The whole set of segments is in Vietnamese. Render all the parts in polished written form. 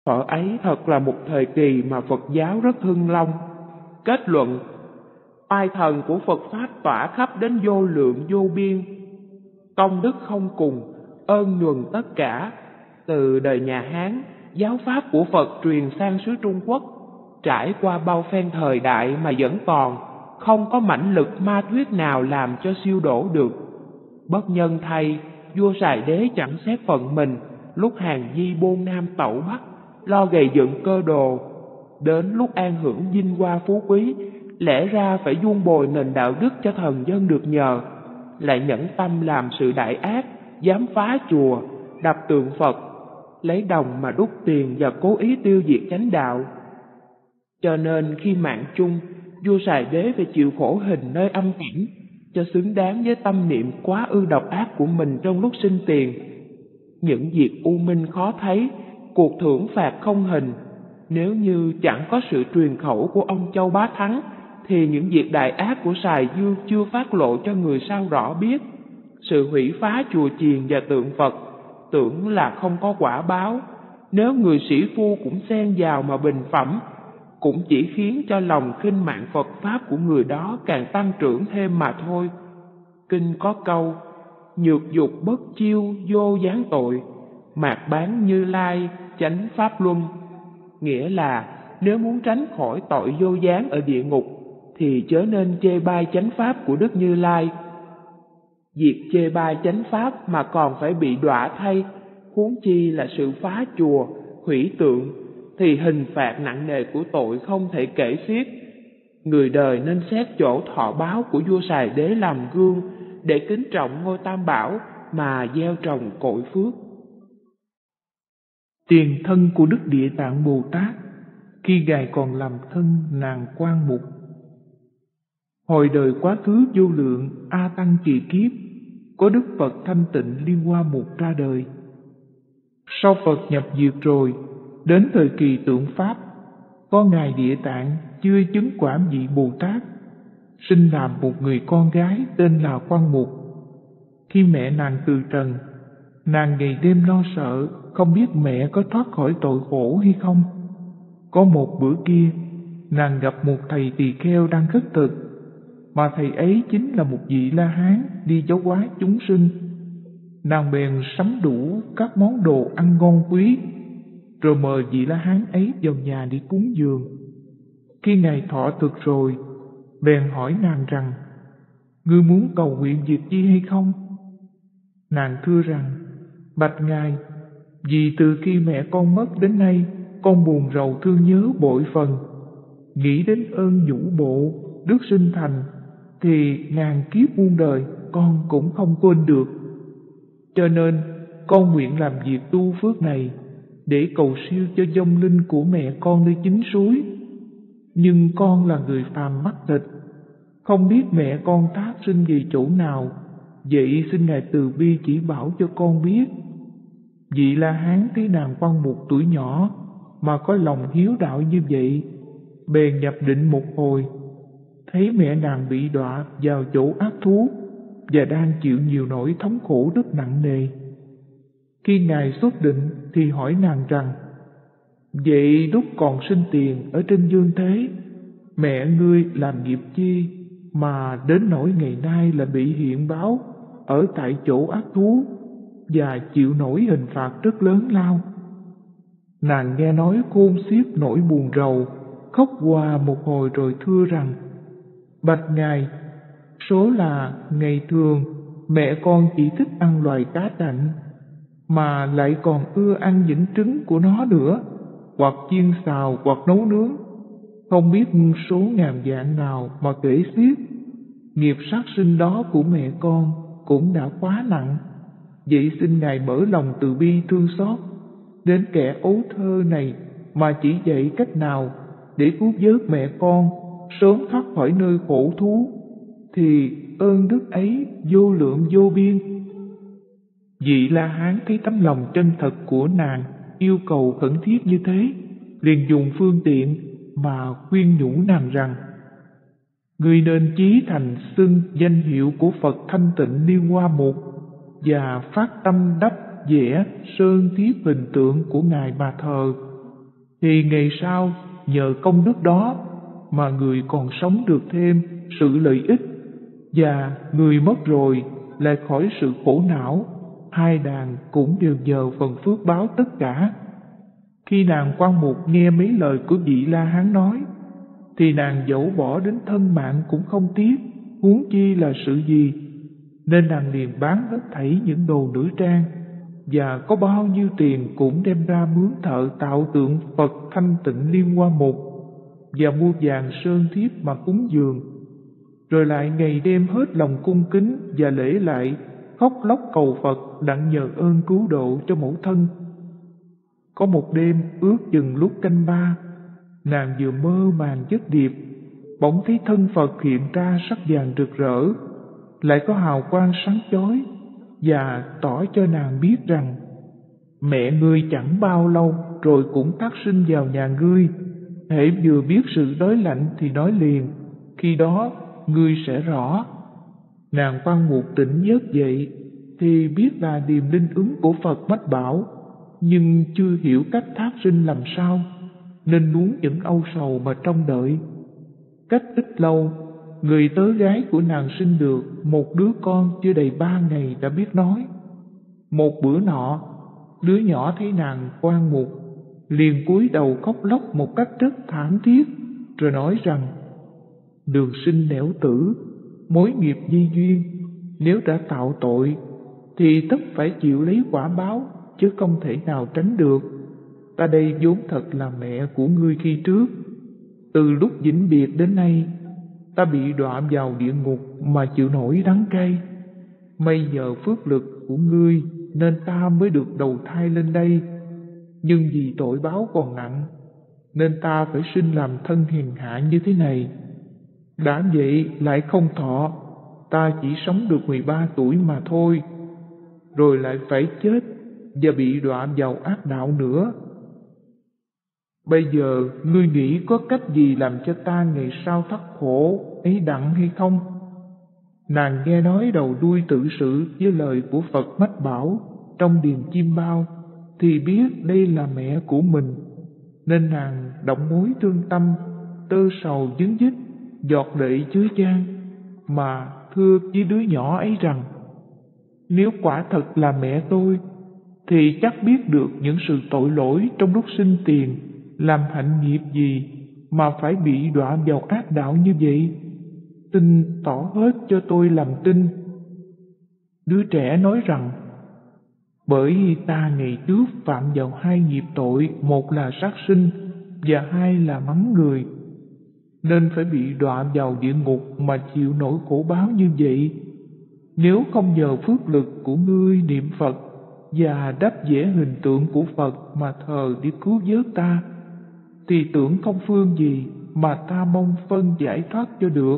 Thuở ấy thật là một thời kỳ mà Phật giáo rất hưng long. Kết luận, oai thần của Phật Pháp tỏa khắp đến vô lượng vô biên, công đức không cùng, ơn nhuần tất cả. Từ đời nhà Hán, giáo Pháp của Phật truyền sang xứ Trung Quốc, trải qua bao phen thời đại mà vẫn còn, không có mãnh lực ma thuyết nào làm cho siêu đổ được. Bất nhân thay, vua Sài Đế chẳng xét phận mình, lúc hàng di bôn nam tẩu bắc, lo gầy dựng cơ đồ. Đến lúc an hưởng vinh hoa phú quý, lẽ ra phải vuông bồi nền đạo đức cho thần dân được nhờ, lại nhẫn tâm làm sự đại ác, dám phá chùa, đập tượng Phật, lấy đồng mà đúc tiền và cố ý tiêu diệt chánh đạo. Cho nên khi mạng chung, vua Sài Đế phải chịu khổ hình nơi âm cảnh, cho xứng đáng với tâm niệm quá ư độc ác của mình trong lúc sinh tiền. Những việc u minh khó thấy, cuộc thưởng phạt không hình. Nếu như chẳng có sự truyền khẩu của ông Châu Bá Thắng, thì những việc đại ác của Sài Dương chưa phát lộ cho người sau rõ biết. Sự hủy phá chùa chiền và tượng Phật, tưởng là không có quả báo. Nếu người sĩ phu cũng xen vào mà bình phẩm, cũng chỉ khiến cho lòng khinh mạng Phật Pháp của người đó càng tăng trưởng thêm mà thôi. Kinh có câu, nhược dục bất chiêu vô gián tội, mạt bán Như Lai chánh Pháp luân. Nghĩa là nếu muốn tránh khỏi tội vô gián ở địa ngục, thì chớ nên chê bai chánh Pháp của Đức Như Lai. Việc chê bai chánh Pháp mà còn phải bị đọa thay, huống chi là sự phá chùa, hủy tượng, thì hình phạt nặng nề của tội không thể kể xiết. Người đời nên xét chỗ thọ báo của vua Sài Đế làm gương, để kính trọng ngôi Tam Bảo mà gieo trồng cội phước. Tiền thân của Đức Địa Tạng Bồ Tát khi Ngài còn làm thân nàng Quan Mục. Hồi đời quá khứ vô lượng A Tăng kỳ kiếp, có Đức Phật thanh tịnh Liên Hoa Mục ra đời. Sau Phật nhập diệt rồi, đến thời kỳ tượng Pháp, có Ngài Địa Tạng chưa chứng quả vị Bồ Tát, sinh làm một người con gái tên là Quan Mục. Khi mẹ nàng từ trần, nàng ngày đêm lo sợ, không biết mẹ có thoát khỏi tội khổ hay không. Có một bữa kia, nàng gặp một thầy tỳ kheo đang khất thực, mà thầy ấy chính là một vị La Hán đi giáo hóa chúng sinh. Nàng bèn sắm đủ các món đồ ăn ngon quý, rồi mời vị La Hán ấy vào nhà đi cúng dường. Khi Ngài thọ thực rồi, bèn hỏi nàng rằng, ngươi muốn cầu nguyện việc chi hay không? Nàng thưa rằng, bạch Ngài, vì từ khi mẹ con mất đến nay, con buồn rầu thương nhớ bội phần. Nghĩ đến ơn nhũ bộ, đức sinh thành, thì ngàn kiếp muôn đời con cũng không quên được. Cho nên con nguyện làm việc tu phước này, để cầu siêu cho vong linh của mẹ con nơi chính suối. Nhưng con là người phàm mắt thịt, không biết mẹ con thác sinh về chỗ nào, vậy xin Ngài từ bi chỉ bảo cho con biết. Vị La Hán thấy nàng Quan Mục tuổi nhỏ mà có lòng hiếu đạo như vậy, bèn nhập định một hồi, thấy mẹ nàng bị đọa vào chỗ ác thú và đang chịu nhiều nỗi thống khổ rất nặng nề. Khi Ngài xuất định thì hỏi nàng rằng, vậy lúc còn sinh tiền ở trên dương thế, mẹ ngươi làm nghiệp chi mà đến nỗi ngày nay là bị hiện báo ở tại chỗ ác thú và chịu nổi hình phạt rất lớn lao? Nàng nghe nói khôn xiết nỗi buồn rầu, khóc hòa một hồi rồi thưa rằng, bạch Ngài, số là ngày thường mẹ con chỉ thích ăn loài cá chạnh, mà lại còn ưa ăn những trứng của nó nữa, hoặc chiên xào hoặc nấu nướng, không biết số ngàn vạn nào mà kể xiết. Nghiệp sát sinh đó của mẹ con cũng đã quá nặng, vậy xin Ngài mở lòng từ bi thương xót đến kẻ ấu thơ này mà chỉ dạy cách nào để cứu vớt mẹ con sớm thoát khỏi nơi khổ thú, thì ơn đức ấy vô lượng vô biên. Vị La Hán thấy tấm lòng chân thật của nàng yêu cầu khẩn thiết như thế, liền dùng phương tiện mà khuyên nhủ nàng rằng, ngươi nên chí thành xưng danh hiệu của Phật thanh tịnh Liên Hoa Mục và phát tâm đắp vẽ sơn thiếp hình tượng của Ngài mà thờ, thì ngày sau nhờ công đức đó mà người còn sống được thêm sự lợi ích, và người mất rồi lại khỏi sự khổ não. Hai đàn cũng đều nhờ phần phước báo tất cả. Khi nàng Quan Mục nghe mấy lời của vị La Hán nói, thì nàng dẫu bỏ đến thân mạng cũng không tiếc, huống chi là sự gì. Nên nàng liền bán hết thảy những đồ nữ trang, và có bao nhiêu tiền cũng đem ra mướn thợ tạo tượng Phật Thanh Tịnh Liên Hoa Mục, và mua vàng sơn thiếp mà cúng dường. Rồi lại ngày đêm hết lòng cung kính và lễ lại, khóc lóc cầu Phật đặng nhờ ơn cứu độ cho mẫu thân. Có một đêm ước chừng lúc canh ba, nàng vừa mơ màng giấc điệp, bỗng thấy thân Phật hiện ra sắc vàng rực rỡ, lại có hào quang sáng chói, và tỏ cho nàng biết rằng mẹ ngươi chẳng bao lâu rồi cũng thác sinh vào nhà ngươi. Hễ vừa biết sự đói lạnh thì nói liền, khi đó ngươi sẽ rõ. Nàng Quan Mục tỉnh giấc dậy thì biết là điềm linh ứng của Phật mách bảo, nhưng chưa hiểu cách thác sinh làm sao, nên muốn những âu sầu mà trông đợi. Cách ít lâu, người tớ gái của nàng sinh được một đứa con chưa đầy 3 ngày đã biết nói. Một bữa nọ, đứa nhỏ thấy nàng Quan Mục liền cúi đầu khóc lóc một cách rất thảm thiết, rồi nói rằng: đường sinh nẻo tử, mối nghiệp di duyên, nếu đã tạo tội thì tất phải chịu lấy quả báo, chứ không thể nào tránh được. Ta đây vốn thật là mẹ của ngươi khi trước, từ lúc vĩnh biệt đến nay ta bị đọa vào địa ngục mà chịu nổi đắng cay. May nhờ phước lực của ngươi nên ta mới được đầu thai lên đây, nhưng vì tội báo còn nặng nên ta phải sinh làm thân hèn hạ như thế này. Đã vậy lại không thọ, ta chỉ sống được 13 tuổi mà thôi, rồi lại phải chết và bị đọa vào ác đạo nữa. Bây giờ ngươi nghĩ có cách gì làm cho ta ngày sau thoát khổ ấy đặng hay không? Nàng nghe nói đầu đuôi tự sự với lời của Phật mách bảo trong điềm chim bao, thì biết đây là mẹ của mình, nên nàng động mối thương tâm, tơ sầu dứng dứt, giọt lệ chứa chan, mà thưa với đứa nhỏ ấy rằng: nếu quả thật là mẹ tôi, thì chắc biết được những sự tội lỗi trong lúc sinh tiền, làm hạnh nghiệp gì mà phải bị đọa vào ác đạo như vậy. Xin tỏ hết cho tôi làm tin. Đứa trẻ nói rằng: bởi ta ngày trước phạm vào 2 nghiệp tội, một là sát sinh và 2 là mắng người, nên phải bị đọa vào địa ngục mà chịu nỗi khổ báo như vậy. Nếu không nhờ phước lực của ngươi niệm Phật và đắp vẽ hình tượng của Phật mà thờ để cứu vớt ta, thì tưởng không phương gì mà ta mong phân giải thoát cho được.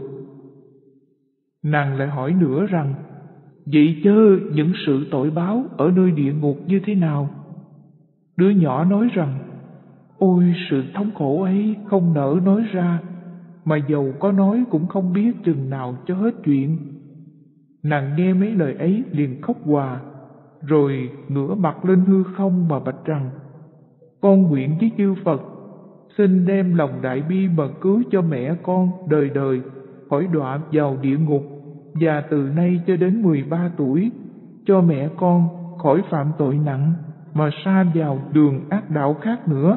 Nàng lại hỏi nữa rằng: vậy chớ những sự tội báo ở nơi địa ngục như thế nào? Đứa nhỏ nói rằng: ôi sự thống khổ ấy không nỡ nói ra, mà dầu có nói cũng không biết chừng nào cho hết chuyện. Nàng nghe mấy lời ấy liền khóc òa, rồi ngửa mặt lên hư không mà bạch rằng: con nguyện với chư Phật, xin đem lòng đại bi mà cứu cho mẹ con đời đời khỏi đọa vào địa ngục, và từ nay cho đến 13 tuổi cho mẹ con khỏi phạm tội nặng mà sa vào đường ác đạo khác nữa.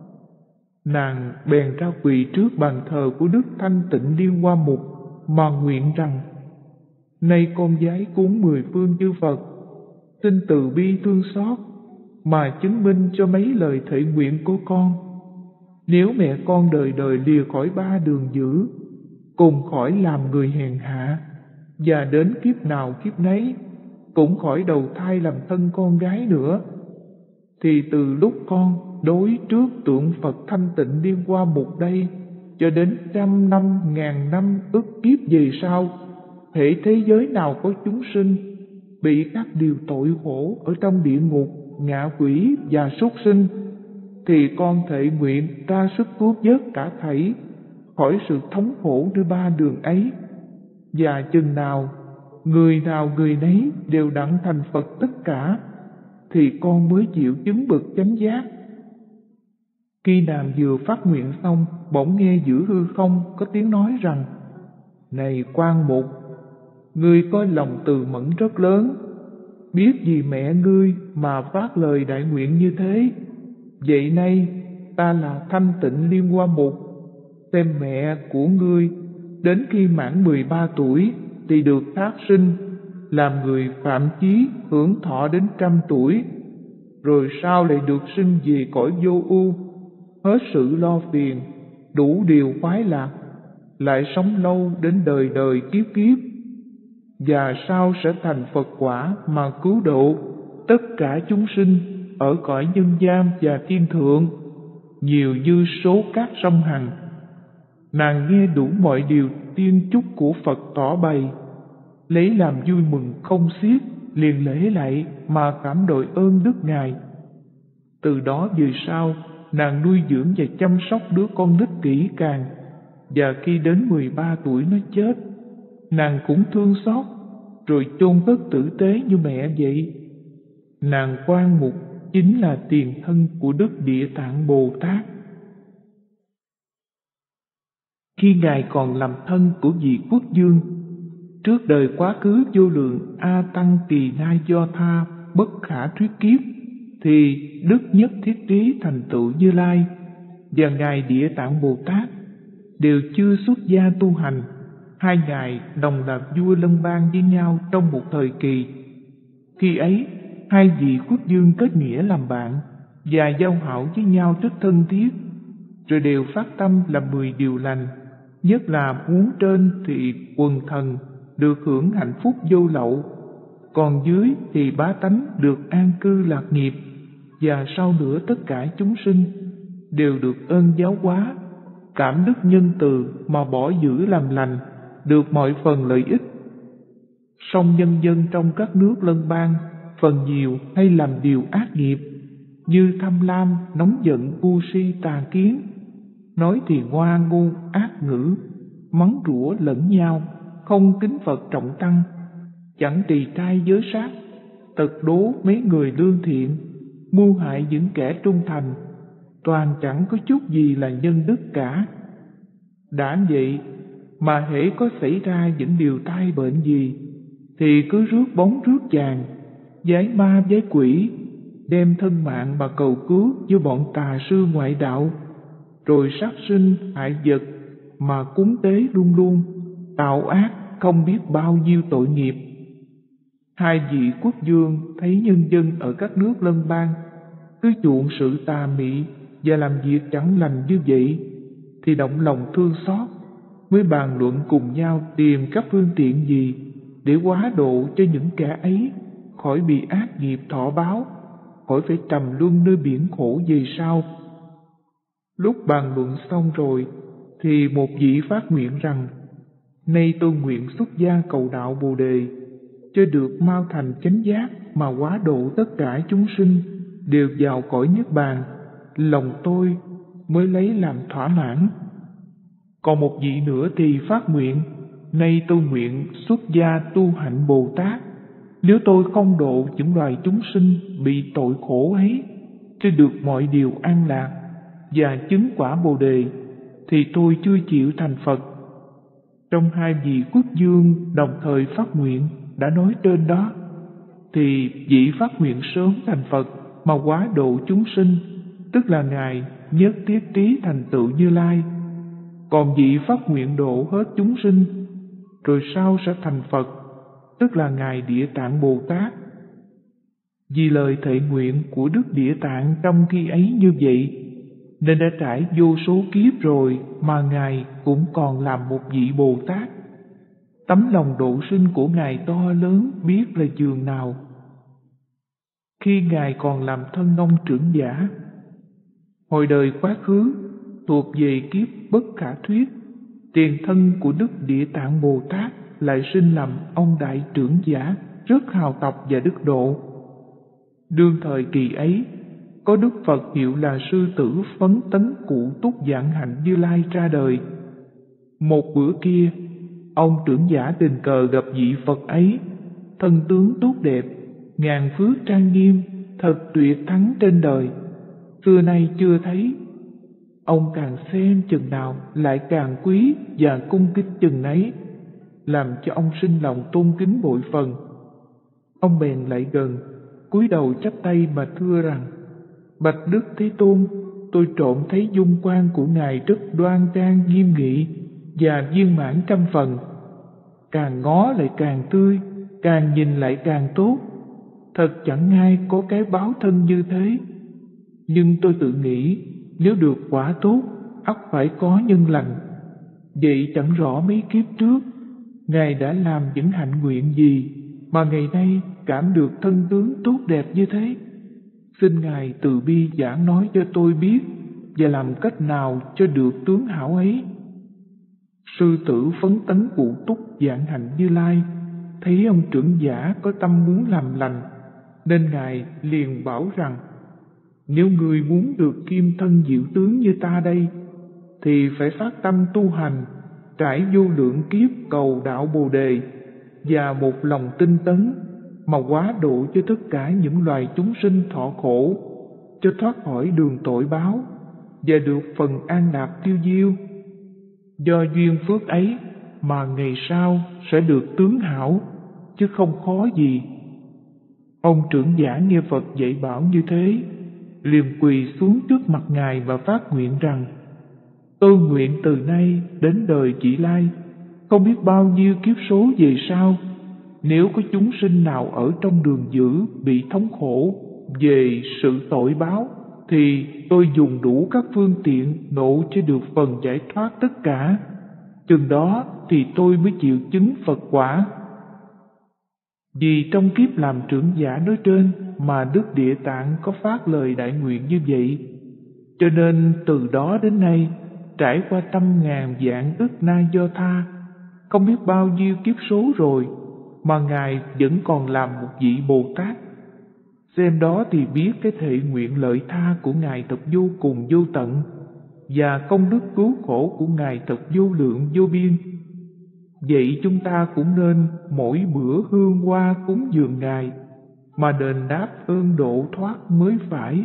Nàng bèn ra quỳ trước bàn thờ của Đức Thanh Tịnh Liên Hoa Mục mà nguyện rằng: nay con vái cúng 10 phương chư Phật, xin từ bi thương xót mà chứng minh cho mấy lời thệ nguyện của con. Nếu mẹ con đời đời lìa khỏi 3 đường dữ, cùng khỏi làm người hèn hạ, và đến kiếp nào kiếp nấy cũng khỏi đầu thai làm thân con gái nữa, thì từ lúc con đối trước tượng Phật Thanh Tịnh Liên Hoa Mục đây cho đến 100 năm, 1000 năm ức kiếp về sau, hễ thế giới nào có chúng sinh bị các điều tội khổ ở trong địa ngục, ngạ quỷ và súc sinh, thì con thệ nguyện ra sức cứu vớt cả thảy khỏi sự thống khổ nơi 3 đường ấy. Và chừng nào người nấy đều đặng thành Phật tất cả, thì con mới chịu chứng bậc chánh giác. Khi nàng vừa phát nguyện xong, bỗng nghe giữa hư không có tiếng nói rằng: Này Quan Mục, ngươi có lòng từ mẫn rất lớn, biết vì mẹ ngươi mà phát lời đại nguyện như thế. Vậy nay ta là Thanh Tịnh Liên Hoa Mục, xem mẹ của ngươi đến khi mãn 13 tuổi thì được thác sinh, làm người phạm chí hưởng thọ đến 100 tuổi, rồi sau lại được sinh về cõi vô ưu, hết sự lo phiền, đủ điều khoái lạc, lại sống lâu đến đời đời kiếp kiếp, và sau sẽ thành Phật quả mà cứu độ tất cả chúng sinh ở cõi nhân gian và thiên thượng, nhiều như số cát sông Hằng. Nàng nghe đủ mọi điều tiên chúc của Phật tỏ bày, lấy làm vui mừng không xiết, liền lễ lạy mà cảm đội ơn đức Ngài. Từ đó về sau, nàng nuôi dưỡng và chăm sóc đứa con nít kỹ càng, và khi đến 13 tuổi nó chết, nàng cũng thương xót, rồi chôn cất tử tế như mẹ vậy. Nàng Quan Mục chính là tiền thân của Đức Địa Tạng Bồ Tát. Khi Ngài còn làm thân của vị quốc vương, trước đời quá khứ vô lượng A Tăng Tỳ Na Do Tha bất khả thuyết kiếp, thì Đức Nhất Thiết Trí thành tựu Như Lai và Ngài Địa Tạng Bồ Tát đều chưa xuất gia tu hành. Hai ngài đồng là vua Lân Bang với nhau trong một thời kỳ. Khi ấy, hai vị quốc vương kết nghĩa làm bạn và giao hảo với nhau rất thân thiết, rồi đều phát tâm làm 10 điều lành, nhất là muốn trên thì quần thần được hưởng hạnh phúc vô lậu, còn dưới thì bá tánh được an cư lạc nghiệp, và sau nữa tất cả chúng sinh đều được ơn giáo hóa, cảm đức nhân từ mà bỏ giữ làm lành, được mọi phần lợi ích. Song nhân dân trong các nước Lân Bang phần nhiều hay làm điều ác nghiệp, như tham lam, nóng giận, ngu si, tà kiến, nói thì ngoa ngôn ác ngữ, mắng rủa lẫn nhau, không kính Phật trọng tăng, chẳng trì trai giới sát, tật đố mấy người lương thiện, mưu hại những kẻ trung thành, toàn chẳng có chút gì là nhân đức cả. Đã vậy mà hễ có xảy ra những điều tai bệnh gì, thì cứ rước bóng rước chàng, vái ma vái quỷ, đem thân mạng mà cầu cứu với bọn tà sư ngoại đạo, rồi sát sinh hại vật mà cúng tế luôn luôn, tạo ác không biết bao nhiêu tội nghiệp. Hai vị quốc vương thấy nhân dân ở các nước Lân Bang cứ chuộng sự tà mị và làm việc chẳng lành như vậy, thì động lòng thương xót, mới bàn luận cùng nhau tìm các phương tiện gì để hóa độ cho những kẻ ấy khỏi bị ác nghiệp thọ báo, khỏi phải trầm luân nơi biển khổ về sau. Lúc bàn luận xong rồi, thì một vị phát nguyện rằng: Nay tôi nguyện xuất gia cầu đạo Bồ Đề, cho được mau thành chánh giác mà hóa độ tất cả chúng sinh đều vào cõi Niết Bàn, lòng tôi mới lấy làm thỏa mãn. Còn một vị nữa thì phát nguyện: Nay tôi nguyện xuất gia tu hạnh Bồ Tát, nếu tôi không độ những loài chúng sinh bị tội khổ ấy, cho được mọi điều an lạc và chứng quả Bồ Đề, thì tôi chưa chịu thành Phật. Trong hai vị quốc vương đồng thời phát nguyện đã nói trên đó, thì vị phát nguyện sớm thành Phật mà hóa độ chúng sinh, tức là Ngài Nhất Thiết Trí thành tựu Như Lai. Còn vị phát nguyện độ hết chúng sinh, rồi sau sẽ thành Phật, tức là Ngài Địa Tạng Bồ Tát. Vì lời thệ nguyện của Đức Địa Tạng trong khi ấy như vậy, nên đã trải vô số kiếp rồi mà Ngài cũng còn làm một vị Bồ Tát. Tấm lòng độ sinh của Ngài to lớn biết là chừng nào. Khi Ngài còn làm thân ông trưởng giả, hồi đời quá khứ thuộc về kiếp bất khả thuyết, tiền thân của Đức Địa Tạng Bồ Tát lại sinh làm ông đại trưởng giả rất hào tập và đức độ. Đương thời kỳ ấy, có Đức Phật hiệu là Sư Tử Phấn Tấn Cụ Túc Vạn Hạnh Như Lai ra đời. Một bữa kia, ông trưởng giả tình cờ gặp vị Phật ấy, thân tướng tốt đẹp, ngàn phước trang nghiêm, thật tuyệt thắng trên đời, xưa nay chưa thấy, Ông càng xem chừng nào lại càng quý và cung kính chừng nấy, làm cho ông sinh lòng tôn kính bội phần. Ông bèn lại gần, cúi đầu chắp tay mà thưa rằng: Bạch Đức Thế Tôn, tôi trộm thấy dung quan của Ngài rất đoan trang nghiêm nghị và viên mãn trăm phần. Càng ngó lại càng tươi, càng nhìn lại càng tốt. Thật chẳng ai có cái báo thân như thế. Nhưng tôi tự nghĩ, nếu được quả tốt, ắt phải có nhân lành. Vậy chẳng rõ mấy kiếp trước, Ngài đã làm những hạnh nguyện gì mà ngày nay cảm được thân tướng tốt đẹp như thế. Xin Ngài từ bi giảng nói cho tôi biết và làm cách nào cho được tướng hảo ấy. Sư tử phấn tấn Cụ Túc Vạn Hạnh Như Lai thấy ông trưởng giả có tâm muốn làm lành, nên Ngài liền bảo rằng: Nếu người muốn được kim thân diệu tướng như ta đây, thì phải phát tâm tu hành, trải vô lượng kiếp cầu đạo Bồ Đề, và một lòng tinh tấn mà hóa độ cho tất cả những loài chúng sinh thọ khổ, cho thoát khỏi đường tội báo và được phần an lạc tiêu diêu. Do duyên phước ấy mà ngày sau sẽ được tướng hảo, chứ không khó gì. Ông trưởng giả nghe Phật dạy bảo như thế, liền quỳ xuống trước mặt Ngài và phát nguyện rằng: Tôi nguyện từ nay đến đời chỉ lai, không biết bao nhiêu kiếp số về sau, nếu có chúng sinh nào ở trong đường dữ bị thống khổ về sự tội báo, thì tôi dùng đủ các phương tiện nộ cho được phần giải thoát tất cả. Chừng đó thì tôi mới chịu chứng Phật quả. Vì trong kiếp làm trưởng giả nói trên mà Đức Địa Tạng có phát lời đại nguyện như vậy, cho nên từ đó đến nay, trải qua 100.000 vạn ức na do tha, không biết bao nhiêu kiếp số rồi, mà Ngài vẫn còn làm một vị Bồ Tát. Xem đó thì biết cái thệ nguyện lợi tha của Ngài thật vô cùng vô tận, và công đức cứu khổ của Ngài thật vô lượng vô biên. Vậy chúng ta cũng nên mỗi bữa hương hoa cúng dường Ngài, mà đền đáp ơn độ thoát mới phải.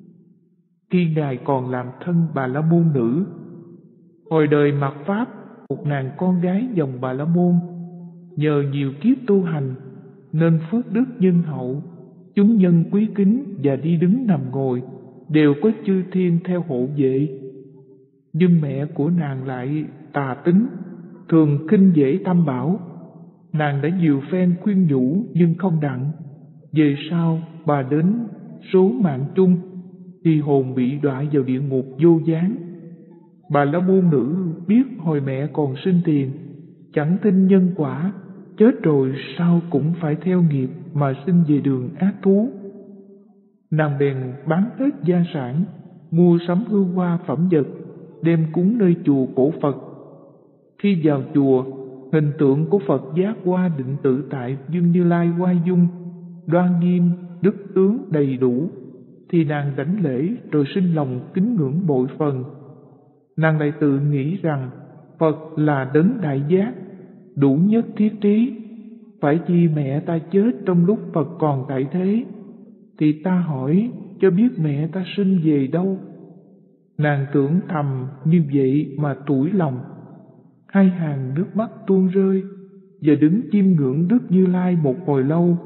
Khi Ngài còn làm thân Bà La Môn nữ, hồi đời mạt Pháp, 1.000 con gái dòng Bà La Môn, nhờ nhiều kiếp tu hành nên phước đức nhân hậu, chúng nhân quý kính và đi đứng nằm ngồi đều có chư thiên theo hộ vệ. Nhưng mẹ của nàng lại tà tính, thường khinh dễ tam bảo. Nàng đã nhiều phen khuyên nhủ nhưng không đặng. Về sau bà đến số mạng chung, thì hồn bị đọa vào địa ngục vô gián. Bà La Môn nữ biết hồi mẹ còn sinh tiền, chẳng tin nhân quả, chết rồi sao cũng phải theo nghiệp mà sinh về đường ác thú. Nàng bèn bán hết gia sản, mua sắm hương hoa phẩm vật, đem cúng nơi chùa cổ Phật. Khi vào chùa, hình tượng của Phật giác hoa định tự tại Dương Như Lai hoa dung, đoan nghiêm, đức tướng đầy đủ, thì nàng đảnh lễ rồi sinh lòng kính ngưỡng bội phần. Nàng lại tự nghĩ rằng Phật là đấng đại giác, đủ nhất thiết trí. Phải chi mẹ ta chết trong lúc Phật còn tại thế, thì ta hỏi cho biết mẹ ta sinh về đâu. Nàng tưởng thầm như vậy mà tủi lòng, hai hàng nước mắt tuôn rơi, và đứng chiêm ngưỡng Đức Như Lai một hồi lâu.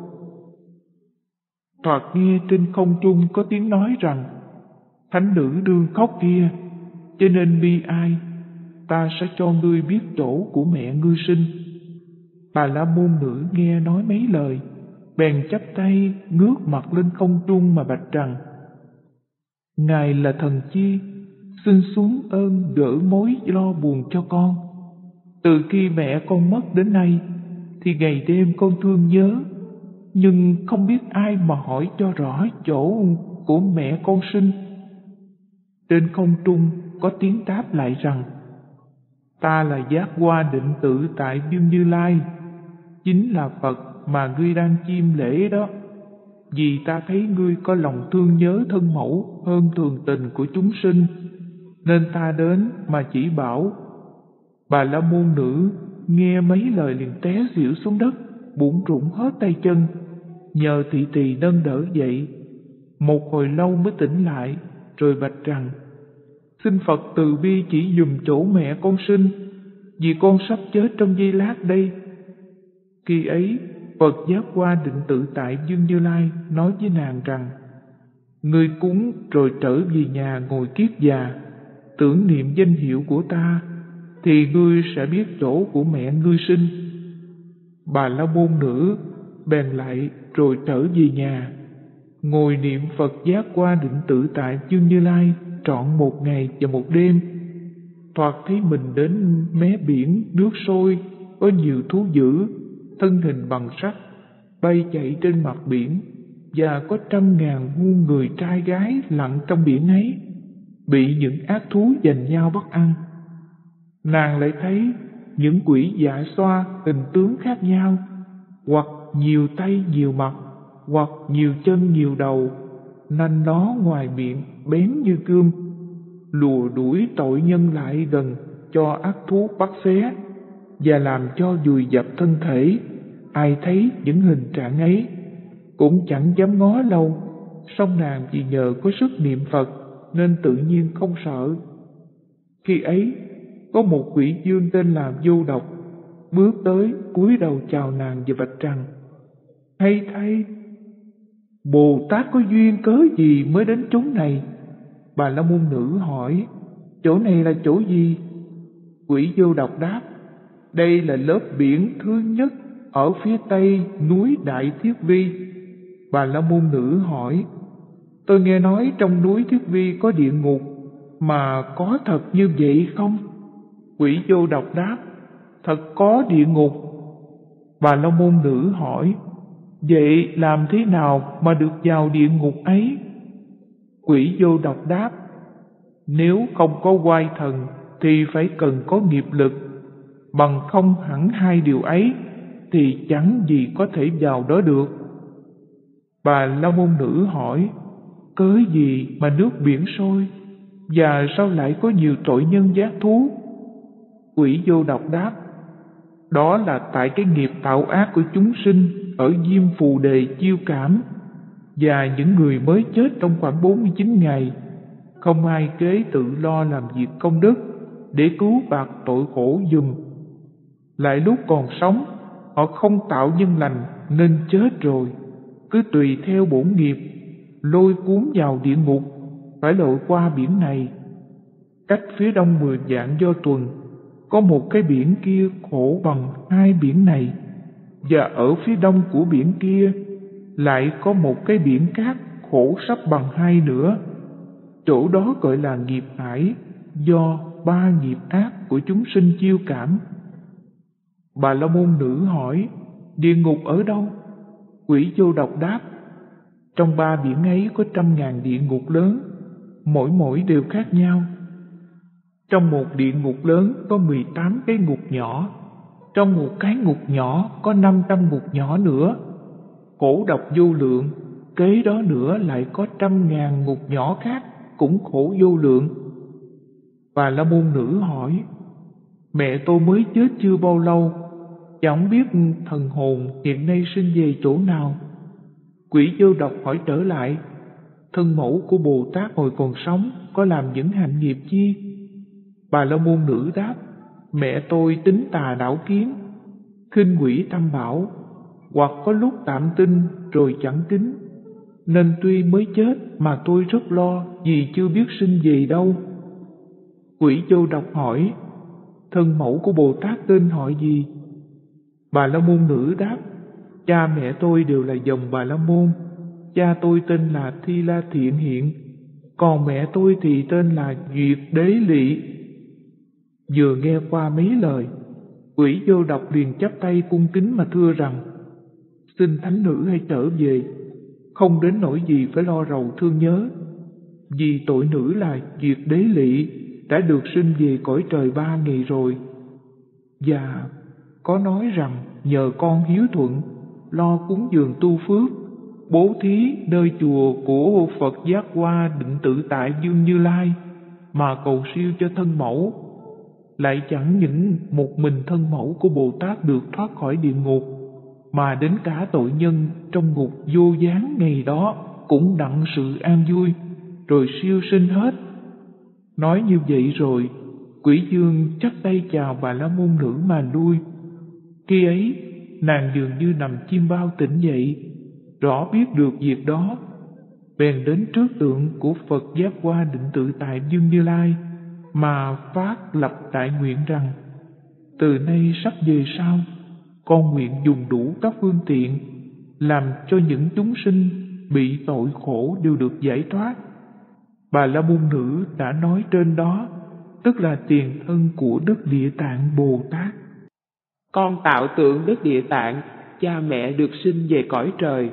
Thoạt nghe trên không trung có tiếng nói rằng: Thánh nữ đương khóc kia, cho nên bi ai, ta sẽ cho ngươi biết chỗ của mẹ ngươi sinh. Bà La Môn nữ nghe nói mấy lời, bèn chắp tay ngước mặt lên không trung mà bạch rằng: Ngài là thần chi, xin xuống ơn gỡ mối lo buồn cho con. Từ khi mẹ con mất đến nay, thì ngày đêm con thương nhớ, nhưng không biết ai mà hỏi cho rõ chỗ của mẹ con sinh. Trên không trung có tiếng đáp lại rằng: Ta là giác hoa định tự tại Dương Như Lai, chính là Phật mà ngươi đang chiêm lễ đó. Vì ta thấy ngươi có lòng thương nhớ thân mẫu hơn thường tình của chúng sinh, nên ta đến mà chỉ bảo. Bà La Môn nữ nghe mấy lời liền té xỉu xuống đất, bủn rủn hết tay chân, nhờ thị tỳ nâng đỡ dậy. Một hồi lâu mới tỉnh lại, rồi bạch rằng: Xin Phật từ bi chỉ dùm chỗ mẹ con sinh, vì con sắp chết trong giây lát đây. Khi ấy, Phật giác qua định tự tại Dương Như Lai nói với nàng rằng: Ngươi cúng rồi trở về nhà ngồi kiết già, tưởng niệm danh hiệu của ta, thì ngươi sẽ biết chỗ của mẹ ngươi sinh. Bà la môn nữ bèn lại rồi trở về nhà, ngồi niệm Phật giác qua định tự tại Dương Như Lai trọn 1 ngày và 1 đêm. Thoạt thấy mình đến mé biển nước sôi, có nhiều thú dữ, thân hình bằng sắt, bay chạy trên mặt biển, và có 100.000 muôn người trai gái lặn trong biển ấy, bị những ác thú giành nhau bắt ăn. Nàng lại thấy những quỷ dạ xoa hình tướng khác nhau, hoặc nhiều tay nhiều mặt, hoặc nhiều chân nhiều đầu, nanh nó ngoài miệng bén như cương, lùa đuổi tội nhân lại gần cho ác thú bắt xé, và làm cho vùi dập thân thể. Ai thấy những hình trạng ấy cũng chẳng dám ngó lâu, song nàng vì nhờ có sức niệm Phật nên tự nhiên không sợ. Khi ấy, có một quỷ dương tên là Vô Độc bước tới cúi đầu chào nàng và bạch rằng: Hay thay, Bồ Tát có duyên cớ gì mới đến chốn này? Bà la môn nữ hỏi: Chỗ này là chỗ gì? Quỷ Vô Độc đáp: Đây là lớp biển thứ nhất ở phía tây núi Đại Thiết Vi. Bà la môn nữ hỏi: Tôi nghe nói trong núi Thiết Vi có địa ngục, mà có thật như vậy không? Quỷ Vô Độc đáp: Thật có địa ngục. Bà la môn nữ hỏi: Vậy làm thế nào mà được vào địa ngục ấy? Quỷ Vô Độc đáp: Nếu không có oai thần thì phải cần có nghiệp lực, bằng không hẳn 2 điều ấy thì chẳng gì có thể vào đó được. Bà la môn nữ hỏi: Cớ gì mà nước biển sôi, và sao lại có nhiều tội nhân giác thú? Quỷ Vô Độc đáp: Đó là tại cái nghiệp tạo ác của chúng sinh ở Diêm Phù Đề chiêu cảm, và những người mới chết trong khoảng 49 ngày, không ai kế tự lo làm việc công đức để cứu bạc tội khổ giùm. Lại lúc còn sống, họ không tạo nhân lành nên chết rồi, cứ tùy theo bổn nghiệp, lôi cuốn vào địa ngục, phải lội qua biển này. Cách phía đông 10 vạn do tuần, có một cái biển kia khổ bằng 2 biển này, và ở phía đông của biển kia lại có một cái biển khác khổ sắp bằng 2 nữa. Chỗ đó gọi là nghiệp hải, do 3 nghiệp ác của chúng sinh chiêu cảm. Bà la môn nữ hỏi: Địa ngục ở đâu? Quỷ Vô Độc đáp: Trong 3 biển ấy có 100.000 địa ngục lớn, mỗi đều khác nhau. Trong một địa ngục lớn có 18 cái ngục nhỏ, trong một cái ngục nhỏ có 500 ngục nhỏ nữa. Khổ độc vô lượng, kế đó nữa lại có 100.000 ngục nhỏ khác, cũng khổ vô lượng. Bà la môn nữ hỏi: Mẹ tôi mới chết chưa bao lâu, chẳng biết thần hồn hiện nay sinh về chỗ nào? Quỷ Vô Độc hỏi trở lại: Thân mẫu của Bồ Tát hồi còn sống có làm những hạnh nghiệp chi? Bà la môn nữ đáp: Mẹ tôi tính tà đảo kiến, khinh quỷ tam bảo, hoặc có lúc tạm tin rồi chẳng kính, nên tuy mới chết mà tôi rất lo vì chưa biết sinh về đâu. Quỷ Vô Độc hỏi: Thân mẫu của Bồ Tát tên họ gì? Bà la môn nữ đáp: Cha mẹ tôi đều là dòng Bà la môn. Cha tôi tên là Thi La Thiện Hiện, còn mẹ tôi thì tên là Duyệt Đế Lị. Vừa nghe qua mấy lời, quỷ Vô Độc liền chắp tay cung kính mà thưa rằng: Xin thánh nữ hãy trở về, không đến nỗi gì phải lo rầu thương nhớ, vì tội nữ là Duyệt Đế Lị đã được sinh về cõi trời 3 ngày rồi, và có nói rằng nhờ con hiếu thuận, lo cúng dường tu phước, bố thí nơi chùa của Phật Giác Hoa Định Tự Tại Dương Như Lai mà cầu siêu cho thân mẫu. Lại chẳng những một mình thân mẫu của Bồ Tát được thoát khỏi địa ngục, mà đến cả tội nhân trong ngục vô gián ngày đó cũng đặng sự an vui, rồi siêu sinh hết. Nói như vậy rồi, Quỷ Dương chắp tay chào Bà La Môn Nữ mà lui. Khi ấy, nàng dường như nằm chim bao tỉnh dậy, rõ biết được việc đó, bèn đến trước tượng của Phật Giác Hoa Định Tự Tại Dương Như Lai mà phát lập đại nguyện rằng: từ nay sắp về sau, con nguyện dùng đủ các phương tiện làm cho những chúng sinh bị tội khổ đều được giải thoát. Bà La Môn Nữ đã nói trên đó, tức là tiền thân của Đức Địa Tạng Bồ Tát. Con tạo tượng Đức Địa Tạng, cha mẹ được sinh về cõi trời.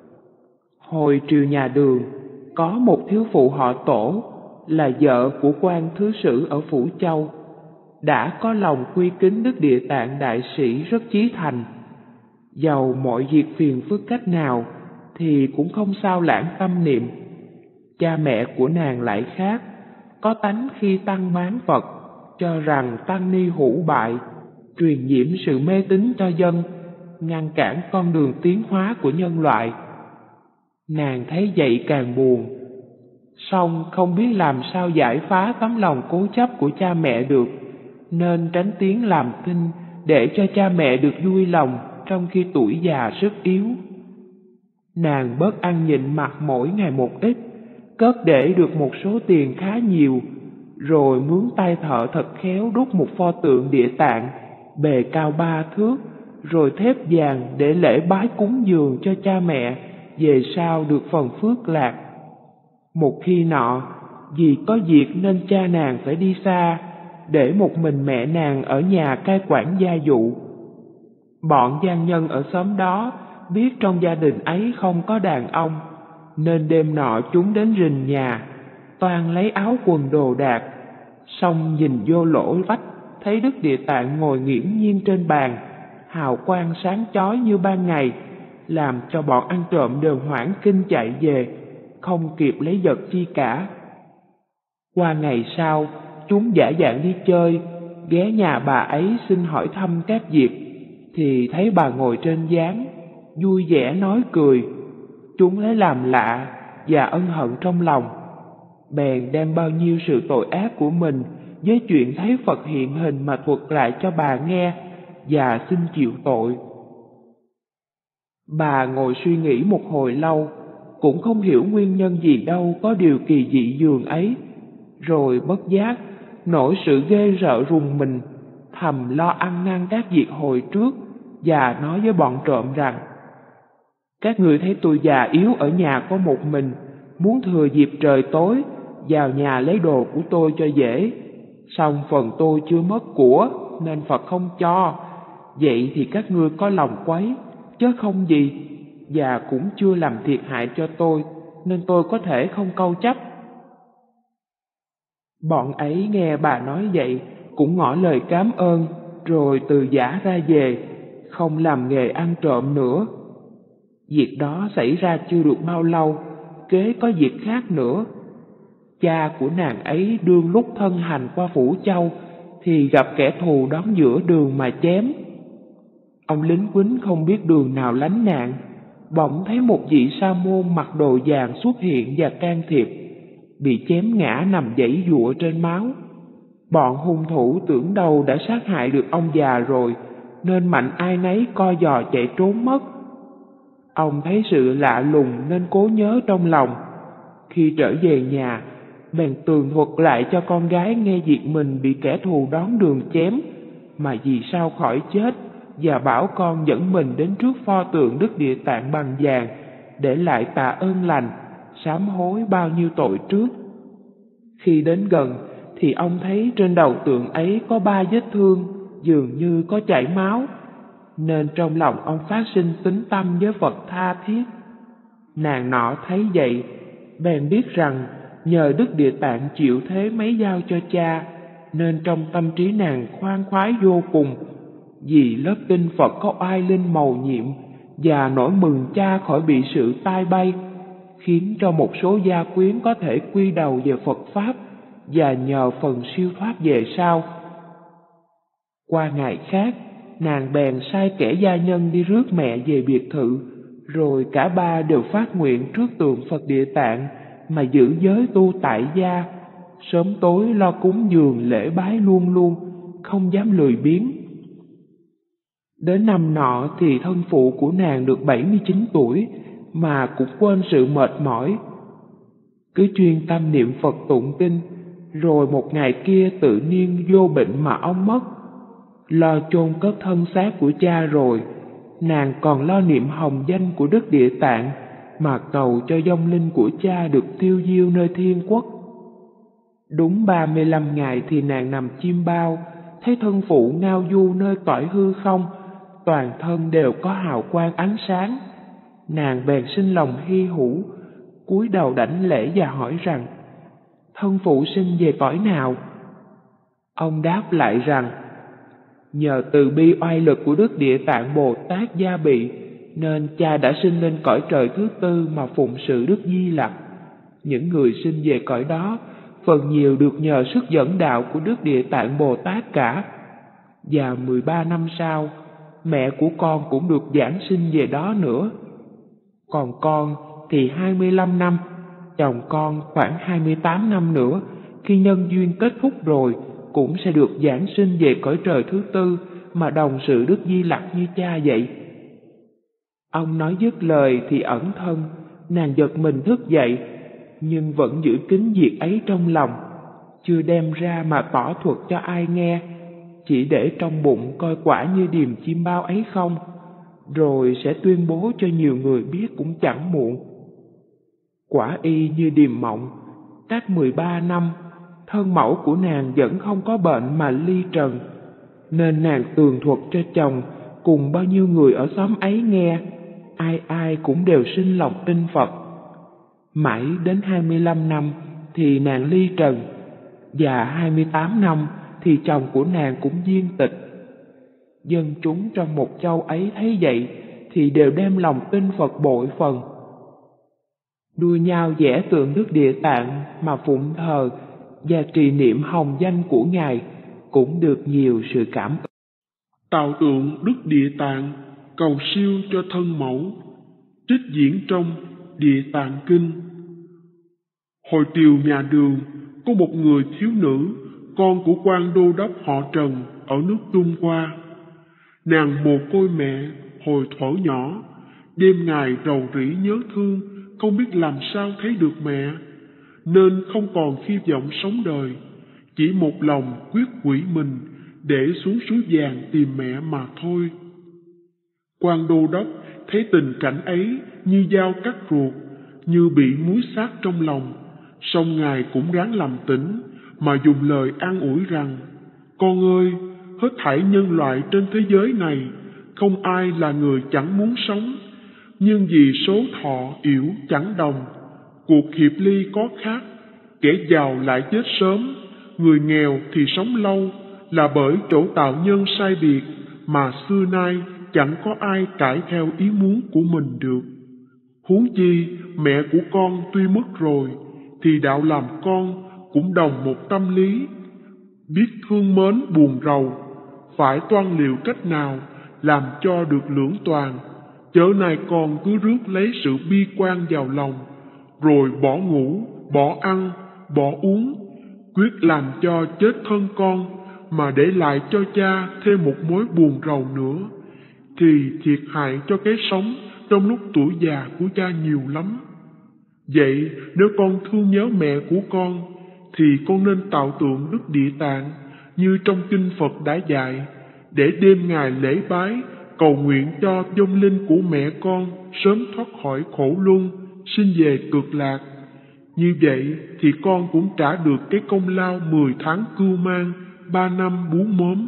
Hồi triều nhà Đường, có một thiếu phụ họ Tổ, là vợ của quan thứ sử ở Phủ Châu, đã có lòng quy kính Đức Địa Tạng Đại Sĩ rất chí thành. Dầu mọi việc phiền phức cách nào thì cũng không sao lãng tâm niệm. Cha mẹ của nàng lại khác, có tánh khi tăng mán Phật, cho rằng tăng ni hủ bại, truyền nhiễm sự mê tín cho dân, ngăn cản con đường tiến hóa của nhân loại. Nàng thấy vậy càng buồn, song không biết làm sao giải phá tấm lòng cố chấp của cha mẹ được, nên tránh tiếng làm thinh để cho cha mẹ được vui lòng trong khi tuổi già sức yếu. Nàng bớt ăn nhịn mặc mỗi ngày một ít, cất để được một số tiền khá nhiều, rồi mướn tay thợ thật khéo đúc một pho tượng Địa Tạng bề cao 3 thước, rồi thép vàng để lễ bái cúng dường cho cha mẹ về sau được phần phước lạc. Một khi nọ, vì có việc nên cha nàng phải đi xa, để một mình mẹ nàng ở nhà cai quản gia vụ. Bọn gian nhân ở xóm đó biết trong gia đình ấy không có đàn ông, nên đêm nọ chúng đến rình nhà, toan lấy áo quần đồ đạc, xong nhìn vô lỗ vách, thấy Đức Địa Tạng ngồi nghiễm nhiên trên bàn, hào quang sáng chói như ban ngày, làm cho bọn ăn trộm đều hoảng kinh chạy về, không kịp lấy vật chi cả. Qua ngày sau, chúng dã dạn đi chơi, ghé nhà bà ấy xin hỏi thăm các việc, thì thấy bà ngồi trên gián, vui vẻ nói cười. Chúng lấy làm lạ và ân hận trong lòng, bèn đem bao nhiêu sự tội ác của mình với chuyện thấy Phật hiện hình mà thuật lại cho bà nghe, và xin chịu tội. Bà ngồi suy nghĩ một hồi lâu, cũng không hiểu nguyên nhân gì đâu có điều kỳ dị dường ấy, rồi bất giác nổi sự ghê sợ rùng mình, thầm lo ăn năn các việc hồi trước, và nói với bọn trộm rằng: các người thấy tôi già yếu ở nhà có một mình, muốn thừa dịp trời tối vào nhà lấy đồ của tôi cho dễ, song phần tôi chưa mất của nên Phật không cho. Vậy thì các ngươi có lòng quấy, chứ không gì, và cũng chưa làm thiệt hại cho tôi, nên tôi có thể không câu chấp. Bọn ấy nghe bà nói vậy, cũng ngỏ lời cảm ơn, rồi từ giã ra về, không làm nghề ăn trộm nữa. Việc đó xảy ra chưa được bao lâu, kế có việc khác nữa. Cha của nàng ấy đương lúc thân hành qua Phủ Châu, thì gặp kẻ thù đón giữa đường mà chém. Ông lính quýnh không biết đường nào lánh nạn, bỗng thấy một vị sa môn mặc đồ vàng xuất hiện và can thiệp, bị chém ngã nằm giãy giụa trên máu. Bọn hung thủ tưởng đâu đã sát hại được ông già rồi, nên mạnh ai nấy co giò chạy trốn mất. Ông thấy sự lạ lùng nên cố nhớ trong lòng. Khi trở về nhà, bèn tường thuật lại cho con gái nghe việc mình bị kẻ thù đón đường chém, mà vì sao khỏi chết, và bảo con dẫn mình đến trước pho tượng Đức Địa Tạng bằng vàng để lại tạ ơn lành, sám hối bao nhiêu tội trước. Khi đến gần thì ông thấy trên đầu tượng ấy có 3 vết thương, dường như có chảy máu, nên trong lòng ông phát sinh tín tâm với Phật tha thiết. Nàng nọ thấy vậy, bèn biết rằng nhờ Đức Địa Tạng chịu thế mấy giao cho cha, nên trong tâm trí nàng khoan khoái vô cùng, vì lớp kinh Phật có oai linh mầu nhiệm, và nỗi mừng cha khỏi bị sự tai bay, khiến cho một số gia quyến có thể quy đầu về Phật Pháp, và nhờ phần siêu thoát về sau. Qua ngày khác, nàng bèn sai kẻ gia nhân đi rước mẹ về biệt thự, rồi cả ba đều phát nguyện trước tượng Phật Địa Tạng mà giữ giới tu tại gia, sớm tối lo cúng dường lễ bái luôn luôn, không dám lười biếng. Đến năm nọ thì thân phụ của nàng được 79 tuổi, mà cũng quên sự mệt mỏi. Cứ chuyên tâm niệm Phật tụng kinh, rồi một ngày kia tự nhiên vô bệnh mà ông mất. Lo chôn cất thân xác của cha rồi, nàng còn lo niệm hồng danh của Đức Địa Tạng mà cầu cho vong linh của cha được tiêu diêu nơi thiên quốc. Đúng 35 ngày thì nàng nằm chim bao, thấy thân phụ ngao du nơi cõi hư không, toàn thân đều có hào quang ánh sáng. Nàng bèn sinh lòng hy hữu, cúi đầu đảnh lễ và hỏi rằng: thân phụ sinh về cõi nào? Ông đáp lại rằng: nhờ từ bi oai lực của Đức Địa Tạng Bồ Tát gia bị, nên cha đã sinh lên cõi trời thứ tư mà phụng sự Đức Di Lặc. Những người sinh về cõi đó phần nhiều được nhờ sức dẫn đạo của Đức Địa Tạng Bồ Tát cả. Và 13 năm sau, mẹ của con cũng được giảng sinh về đó nữa. Còn con thì 25 năm, chồng con khoảng 28 năm nữa, khi nhân duyên kết thúc rồi, cũng sẽ được giảng sinh về cõi trời thứ tư mà đồng sự Đức Di Lặc như cha vậy. Ông nói dứt lời thì ẩn thân, nàng giật mình thức dậy, nhưng vẫn giữ kín việc ấy trong lòng, chưa đem ra mà tỏ thuật cho ai nghe, chỉ để trong bụng coi quả như điềm chim bao ấy không, rồi sẽ tuyên bố cho nhiều người biết cũng chẳng muộn. Quả y như điềm mộng, cách 13 năm, thân mẫu của nàng vẫn không có bệnh mà ly trần, nên nàng tường thuật cho chồng cùng bao nhiêu người ở xóm ấy nghe, ai ai cũng đều sinh lòng tin Phật. Mãi đến 25 năm thì nàng ly trần, và 28 năm thì chồng của nàng cũng viên tịch. Dân chúng trong một châu ấy thấy vậy thì đều đem lòng tin Phật bội phần, đua nhau vẽ tượng Đức Địa Tạng mà phụng thờ và trì niệm hồng danh của Ngài, cũng được nhiều sự cảm ơn. Tạo tượng Đức Địa Tạng cầu siêu cho thân mẫu. Trích diễn trong Địa Tạng Kinh. Hồi triều nhà Đường, có một người thiếu nữ, con của quan đô đốc họ Trần ở nước Trung Hoa. Nàng mồ côi mẹ hồi thuở nhỏ, đêm ngày rầu rĩ nhớ thương, không biết làm sao thấy được mẹ, nên không còn hy vọng sống đời, chỉ một lòng quyết quỷ mình để xuống suối vàng tìm mẹ mà thôi. Quan đô đốc thấy tình cảnh ấy như dao cắt ruột, như bị muối xát trong lòng, song Ngài cũng ráng làm tĩnh mà dùng lời an ủi rằng: con ơi, hết thảy nhân loại trên thế giới này, không ai là người chẳng muốn sống, nhưng vì số thọ yểu chẳng đồng, cuộc hiệp ly có khác, kẻ giàu lại chết sớm, người nghèo thì sống lâu, là bởi chỗ tạo nhân sai biệt mà xưa nay chẳng có ai cải theo ý muốn của mình được. Huống chi mẹ của con tuy mất rồi, thì đạo làm con cũng đồng một tâm lý, biết thương mến buồn rầu, phải toan liệu cách nào làm cho được lưỡng toàn, chớ nay con cứ rước lấy sự bi quan vào lòng, rồi bỏ ngủ, bỏ ăn, bỏ uống, quyết làm cho chết thân con, mà để lại cho cha thêm một mối buồn rầu nữa, thì thiệt hại cho cái sống trong lúc tuổi già của cha nhiều lắm. Vậy nếu con thương nhớ mẹ của con, thì con nên tạo tượng Đức Địa Tạng như trong kinh Phật đã dạy, để đêm ngày lễ bái, cầu nguyện cho vong linh của mẹ con sớm thoát khỏi khổ luân, sinh về cực lạc. Như vậy thì con cũng trả được cái công lao 10 tháng cưu mang, 3 năm bú mớm.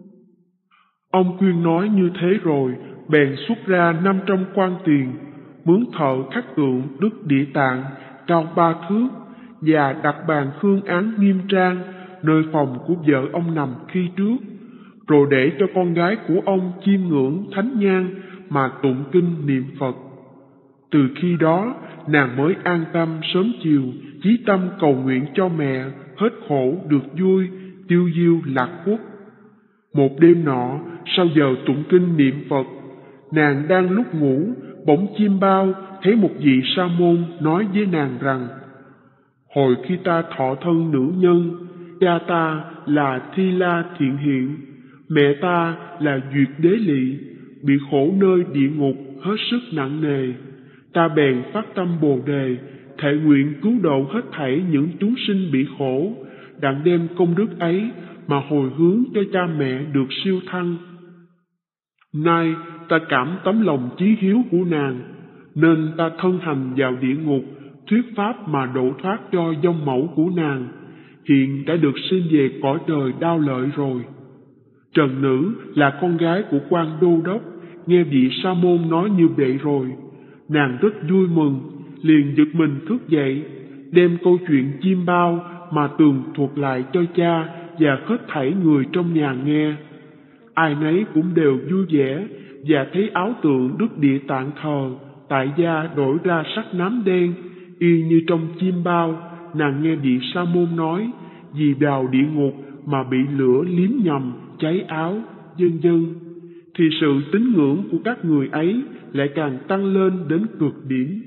Ông khuyên nói như thế rồi, bèn xuất ra 500 quan tiền, mướn thợ khắc tượng Đức Địa Tạng cao 3 thước, và đặt bàn hương án nghiêm trang nơi phòng của vợ ông nằm khi trước, rồi để cho con gái của ông chiêm ngưỡng thánh nhang mà tụng kinh niệm Phật. Từ khi đó, nàng mới an tâm sớm chiều chí tâm cầu nguyện cho mẹ hết khổ được vui, tiêu diêu lạc quốc. Một đêm nọ, sau giờ tụng kinh niệm Phật, nàng đang lúc ngủ, bỗng chim bao thấy một vị sa môn nói với nàng rằng: Hồi khi ta thọ thân nữ nhân, cha ta là Thi La Thiện Hiện, mẹ ta là Duyệt Đế Lị, bị khổ nơi địa ngục hết sức nặng nề. Ta bèn phát tâm Bồ Đề, thệ nguyện cứu độ hết thảy những chúng sinh bị khổ, đặng đem công đức ấy mà hồi hướng cho cha mẹ được siêu thăng. Nay ta cảm tấm lòng chí hiếu của nàng, nên ta thân hành vào địa ngục, thuyết pháp mà độ thoát cho vong mẫu của nàng, hiện đã được sinh về cõi trời Đao Lợi rồi. Trần Nữ là con gái của quan đô đốc, nghe vị sa môn nói như vậy rồi, nàng rất vui mừng, liền giật mình thức dậy, đem câu chuyện chim bao mà tường thuật lại cho cha và hết thảy người trong nhà nghe. Ai nấy cũng đều vui vẻ, và thấy áo tượng Đức Địa Tạng thờ tại gia đổi ra sắc nám đen, y như trong chim bao. Nàng nghe vị sa môn nói, vì vào địa ngục mà bị lửa liếm nhầm, cháy áo, vân vân, thì sự tín ngưỡng của các người ấy lại càng tăng lên đến cực điểm.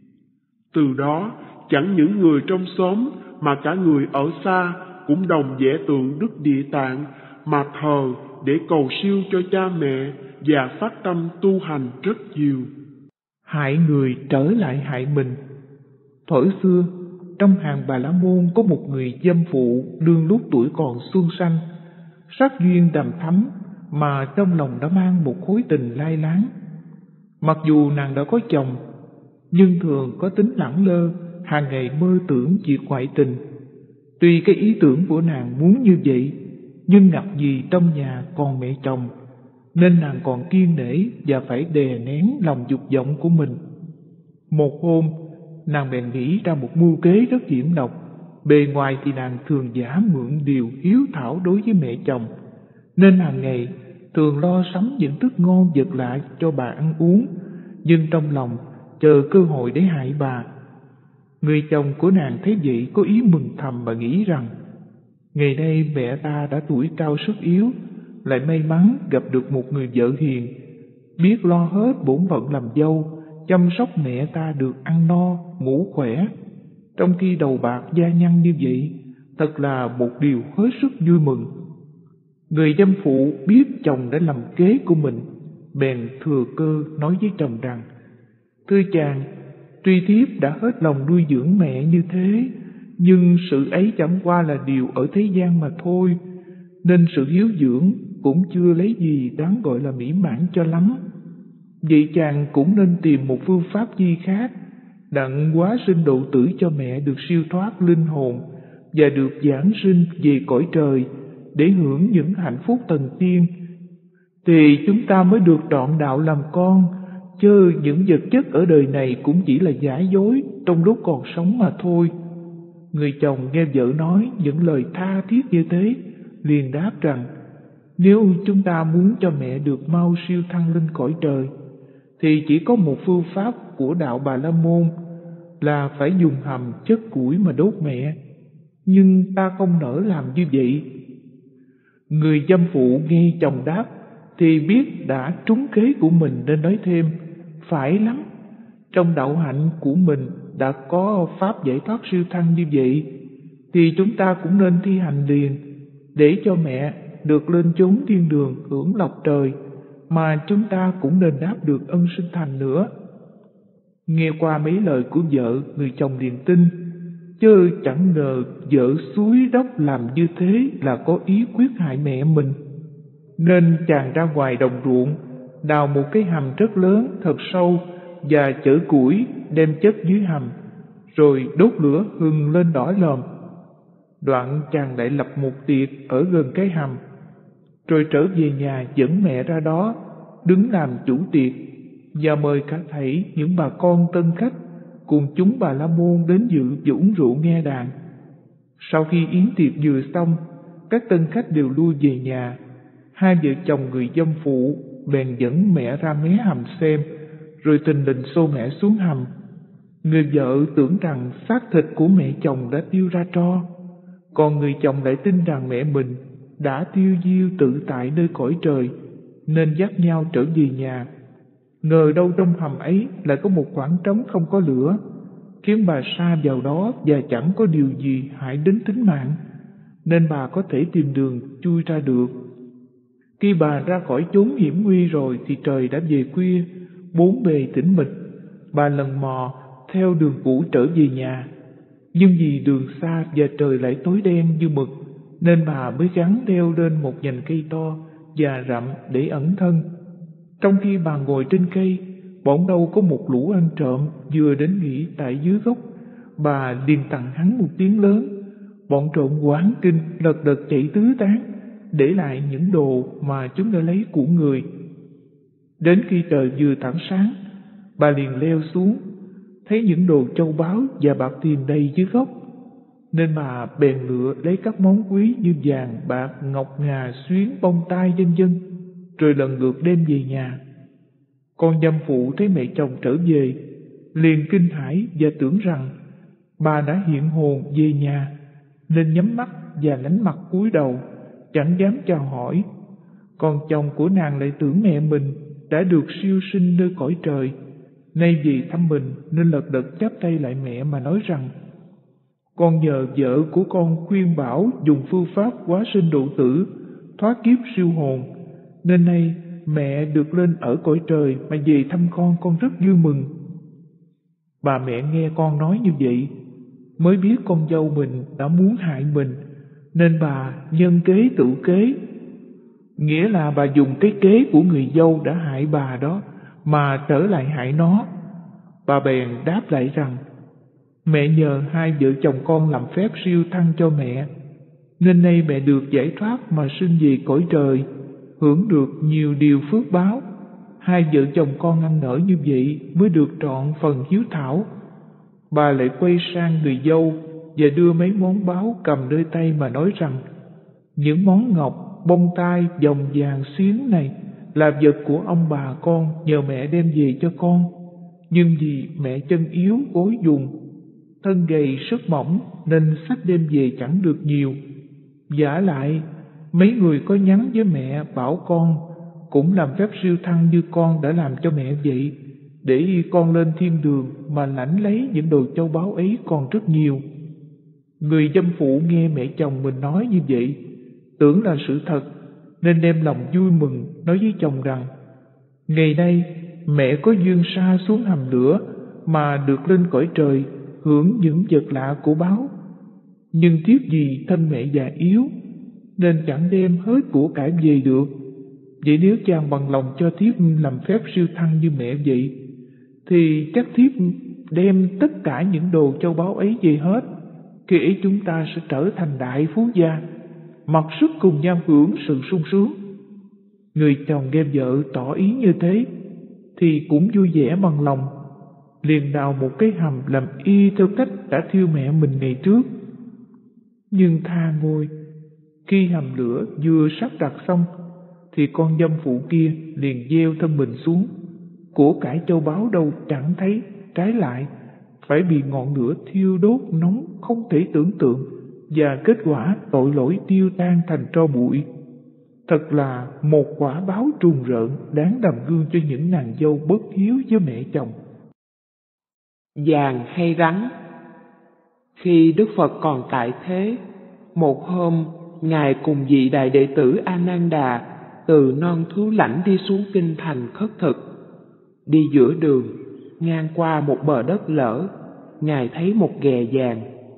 Từ đó, chẳng những người trong xóm mà cả người ở xa cũng đồng vẽ tượng Đức Địa Tạng mà thờ để cầu siêu cho cha mẹ và phát tâm tu hành rất nhiều. Hại người trở lại hại mình. Thuở xưa, trong hàng Bà La Môn có một người dâm phụ đương lúc tuổi còn xuân xanh, sắc duyên đằm thắm mà trong lòng đã mang một khối tình lai láng. Mặc dù nàng đã có chồng, nhưng thường có tính lẳng lơ, hàng ngày mơ tưởng việc ngoại tình. Tuy cái ý tưởng của nàng muốn như vậy, nhưng ngặt gì trong nhà còn mẹ chồng, nên nàng còn kiên nể và phải đè nén lòng dục vọng của mình. Một hôm, nàng bèn nghĩ ra một mưu kế rất hiểm độc. Bề ngoài thì nàng thường giả mượn điều hiếu thảo đối với mẹ chồng, nên hàng ngày thường lo sắm những thức ngon vật lạ cho bà ăn uống, nhưng trong lòng chờ cơ hội để hại bà. Người chồng của nàng thấy vậy có ý mừng thầm và nghĩ rằng, ngày nay mẹ ta đã tuổi cao sức yếu, lại may mắn gặp được một người vợ hiền, biết lo hết bổn phận làm dâu, chăm sóc mẹ ta được ăn no, ngủ khỏe. Trong khi đầu bạc gia nhân như vậy, thật là một điều hết sức vui mừng. Người dâm phụ biết chồng đã làm kế của mình, bèn thừa cơ nói với chồng rằng, thưa chàng, tuy thiếp đã hết lòng nuôi dưỡng mẹ như thế, nhưng sự ấy chẳng qua là điều ở thế gian mà thôi, nên sự hiếu dưỡng cũng chưa lấy gì đáng gọi là mỹ mãn cho lắm. Vậy chàng cũng nên tìm một phương pháp chi khác, đặng hóa sinh độ tử cho mẹ được siêu thoát linh hồn và được giảng sinh về cõi trời để hưởng những hạnh phúc thần tiên, thì chúng ta mới được trọn đạo làm con, chứ những vật chất ở đời này cũng chỉ là giả dối trong lúc còn sống mà thôi. Người chồng nghe vợ nói những lời tha thiết như thế, liền đáp rằng, nếu chúng ta muốn cho mẹ được mau siêu thăng lên cõi trời, thì chỉ có một phương pháp của đạo Bà La Môn là phải dùng hầm chất củi mà đốt mẹ, nhưng ta không nỡ làm như vậy. Người dâm phụ nghe chồng đáp thì biết đã trúng kế của mình, nên nói thêm, phải lắm, trong đạo hạnh của mình đã có pháp giải thoát siêu thăng như vậy, thì chúng ta cũng nên thi hành liền, để cho mẹ được lên chốn thiên đường hưởng lộc trời, mà chúng ta cũng nên đáp được ân sinh thành nữa. Nghe qua mấy lời của vợ, người chồng liền tin, chứ chẳng ngờ vợ xúi đốc làm như thế là có ý quyết hại mẹ mình. Nên chàng ra ngoài đồng ruộng, đào một cái hầm rất lớn, thật sâu, và chở củi đem chất dưới hầm, rồi đốt lửa hừng lên đỏ lòm. Đoạn chàng lại lập một tiệc ở gần cái hầm, rồi trở về nhà dẫn mẹ ra đó, đứng làm chủ tiệc, và mời cả thảy những bà con tân khách cùng chúng Bà La Môn đến dự và uống rượu nghe đàn. Sau khi yến tiệc vừa xong, các tân khách đều lui về nhà. Hai vợ chồng người dâm phụ bèn dẫn mẹ ra mé hầm xem, rồi thình lình xô mẹ xuống hầm. Người vợ tưởng rằng xác thịt của mẹ chồng đã tiêu ra tro, còn người chồng lại tin rằng mẹ mình đã tiêu diêu tự tại nơi cõi trời, nên dắt nhau trở về nhà. Ngờ đâu trong hầm ấy lại có một khoảng trống không có lửa. khiến bà sa vào đó và chẳng có điều gì hại đến tính mạng, nên bà có thể tìm đường chui ra được. Khi bà ra khỏi chốn hiểm nguy rồi thì trời đã về khuya, bốn bề tĩnh mịch. Bà lần mò theo đường cũ trở về nhà, nhưng vì đường xa và trời lại tối đen như mực, nên bà mới gắng leo lên một nhành cây to và rậm để ẩn thân. Trong khi bà ngồi trên cây, bỗng đâu có một lũ ăn trộm vừa đến nghỉ tại dưới gốc. Bà liền tặng hắn một tiếng lớn. Bọn trộm hoảng kinh lật đật chạy tứ tán, để lại những đồ mà chúng đã lấy của người. Đến khi trời vừa tảng sáng, bà liền leo xuống, thấy những đồ châu báu và bạc tiền đầy dưới gốc, nên bà bèn lựa lấy các món quý như vàng, bạc, ngọc ngà, xuyến, bông tai vân vân, rồi lần lượt đem về nhà. Con dâm phụ thấy mẹ chồng trở về, liền kinh hãi và tưởng rằng bà đã hiện hồn về nhà, nên nhắm mắt và lánh mặt cúi đầu, chẳng dám chào hỏi. Còn chồng của nàng lại tưởng mẹ mình đã được siêu sinh nơi cõi trời, nay vì thăm mình nên lật đật chắp tay lại mẹ mà nói rằng: con nhờ vợ của con khuyên bảo dùng phương pháp hóa sinh độ tử, thoát kiếp siêu hồn, nên nay mẹ được lên ở cõi trời mà về thăm con rất vui mừng. Bà mẹ nghe con nói như vậy, mới biết con dâu mình đã muốn hại mình, nên bà nhân kế tự kế. Nghĩa là bà dùng cái kế của người dâu đã hại bà đó mà trở lại hại nó. Bà bèn đáp lại rằng: mẹ nhờ hai vợ chồng con làm phép siêu thăng cho mẹ, nên nay mẹ được giải thoát mà sinh về cõi trời, hưởng được nhiều điều phước báo. Hai vợ chồng con ăn nở như vậy mới được trọn phần hiếu thảo. Bà lại quay sang người dâu và đưa mấy món báu cầm nơi tay mà nói rằng: những món ngọc, bông tai, vòng vàng xuyến này là vật của ông bà con nhờ mẹ đem về cho con, nhưng vì mẹ chân yếu gối dùng, thân gầy sức mỏng nên xách đem về chẳng được nhiều. Vả lại, mấy người có nhắn với mẹ bảo con cũng làm phép siêu thăng như con đã làm cho mẹ vậy, để con lên thiên đường mà lãnh lấy những đồ châu báu ấy còn rất nhiều. Người dâm phụ nghe mẹ chồng mình nói như vậy, tưởng là sự thật, nên đem lòng vui mừng nói với chồng rằng: ngày nay mẹ có duyên sa xuống hầm lửa mà được lên cõi trời hưởng những vật lạ của báu, nhưng tiếc gì thân mẹ già yếu nên chẳng đem hết của cải về được. Vậy nếu chàng bằng lòng cho thiếp làm phép siêu thăng như mẹ vậy, thì chắc thiếp đem tất cả những đồ châu báu ấy về hết. Khi ấy chúng ta sẽ trở thành đại phú gia, mặc sức cùng nhau hưởng sự sung sướng. Người chồng nghe vợ tỏ ý như thế thì cũng vui vẻ bằng lòng, liền đào một cái hầm làm y theo cách đã thiêu mẹ mình ngày trước. Nhưng tha ngôi, khi hầm lửa vừa sắp đặt xong thì con dâm phụ kia liền gieo thân mình xuống. Của cải châu báu đâu chẳng thấy, trái lại phải bị ngọn lửa thiêu đốt nóng không thể tưởng tượng, và kết quả tội lỗi tiêu tan thành tro bụi. Thật là một quả báo trùng rợn đáng làm gương cho những nàng dâu bất hiếu với mẹ chồng. Vàng hay rắn? Khi Đức Phật còn tại thế, một hôm Ngài cùng vị đại đệ tử A Nan Đà từ non Thú Lãnh đi xuống kinh thành khất thực. Đi giữa đường, ngang qua một bờ đất lở, Ngài thấy một ghè vàng.